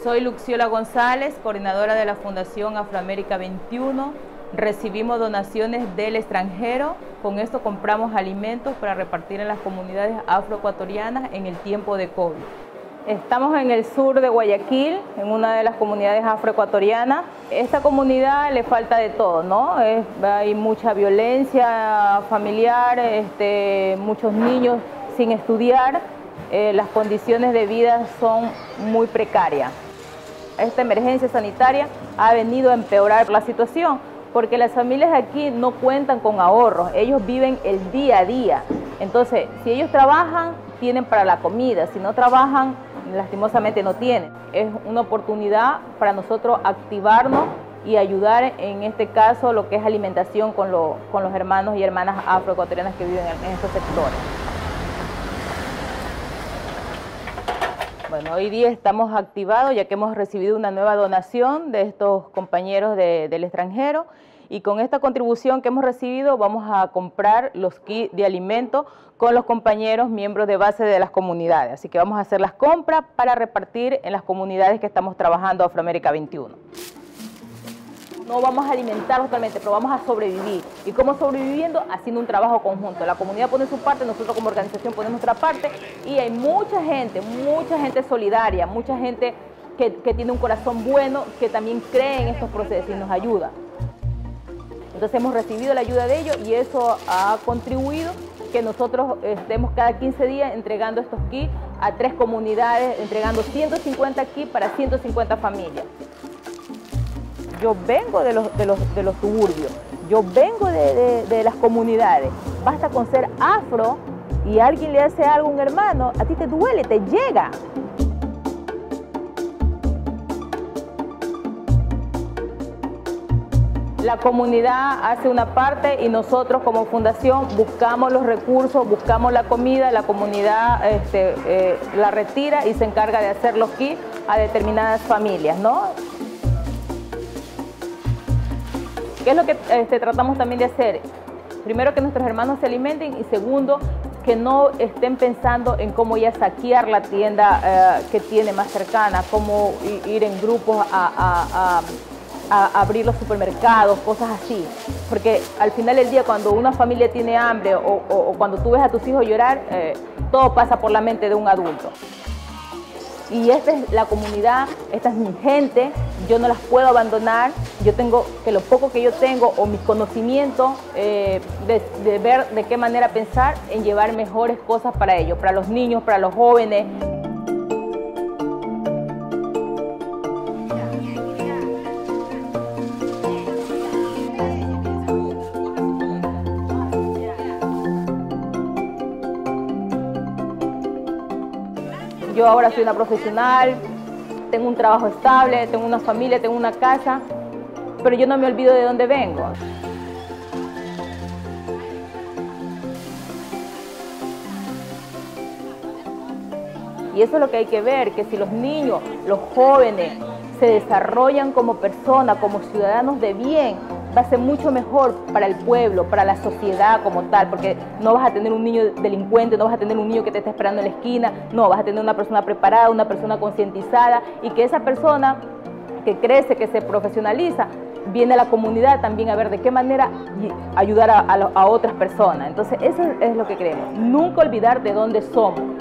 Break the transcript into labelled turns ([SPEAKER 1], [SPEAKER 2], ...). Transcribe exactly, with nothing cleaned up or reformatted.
[SPEAKER 1] Soy Luxiola González, coordinadora de la Fundación Afroamérica veintiuno. Recibimos donaciones del extranjero. Con esto compramos alimentos para repartir en las comunidades afroecuatorianas en el tiempo de COVID. Estamos en el sur de Guayaquil, en una de las comunidades afroecuatorianas. Esta comunidad le falta de todo, ¿no? Es, hay mucha violencia familiar, este, muchos niños sin estudiar, eh, las condiciones de vida son muy precarias. Esta emergencia sanitaria ha venido a empeorar la situación, porque las familias aquí no cuentan con ahorros, ellos viven el día a día. Entonces, si ellos trabajan, tienen para la comida, si no trabajan, lastimosamente no tienen. Es una oportunidad para nosotros activarnos y ayudar, en este caso, lo que es alimentación con, lo, con los hermanos y hermanas afroecuatorianas que viven en, en estos sectores. Bueno, hoy día estamos activados ya que hemos recibido una nueva donación de estos compañeros de, del extranjero, y con esta contribución que hemos recibido vamos a comprar los kits de alimentos con los compañeros miembros de base de las comunidades. Así que vamos a hacer las compras para repartir en las comunidades que estamos trabajando Afroamérica veintiuno. No vamos a alimentarlos totalmente, pero vamos a sobrevivir. ¿Y cómo sobreviviendo? Haciendo un trabajo conjunto. La comunidad pone su parte, nosotros como organización ponemos nuestra parte, y hay mucha gente, mucha gente solidaria, mucha gente que, que tiene un corazón bueno, que también cree en estos procesos y nos ayuda. Entonces hemos recibido la ayuda de ellos y eso ha contribuido que nosotros estemos cada quince días entregando estos kits a tres comunidades, entregando ciento cincuenta kits para ciento cincuenta familias. Yo vengo de los, de los, de los suburbios, yo vengo de, de, de las comunidades. Basta con ser afro y alguien le hace algo a un hermano, a ti te duele, te llega. La comunidad hace una parte y nosotros como fundación buscamos los recursos, buscamos la comida, la comunidad este, eh, la retira y se encarga de hacer los kits a determinadas familias, ¿no? ¿Qué es lo que este, tratamos también de hacer? Primero, que nuestros hermanos se alimenten, y segundo, que no estén pensando en cómo ya saquear la tienda eh, que tiene más cercana, cómo ir en grupos a, a, a a abrir los supermercados, cosas así, porque al final del día, cuando una familia tiene hambre o, o, o cuando tú ves a tus hijos llorar, eh, todo pasa por la mente de un adulto. Y esta es la comunidad, esta es mi gente, yo no las puedo abandonar, yo tengo que lo poco que yo tengo o mis conocimientos, eh, de, de ver de qué manera pensar en llevar mejores cosas para ellos, para los niños, para los jóvenes. Yo ahora soy una profesional, tengo un trabajo estable, tengo una familia, tengo una casa, pero yo no me olvido de dónde vengo. Y eso es lo que hay que ver, que si los niños, los jóvenes se desarrollan como personas, como ciudadanos de bien, va a ser mucho mejor para el pueblo, para la sociedad como tal, porque no vas a tener un niño delincuente, no vas a tener un niño que te está esperando en la esquina, no, vas a tener una persona preparada, una persona concientizada, y que esa persona que crece, que se profesionaliza, viene a la comunidad también a ver de qué manera ayudar a, a, a otras personas. Entonces eso es lo que queremos, nunca olvidar de dónde somos.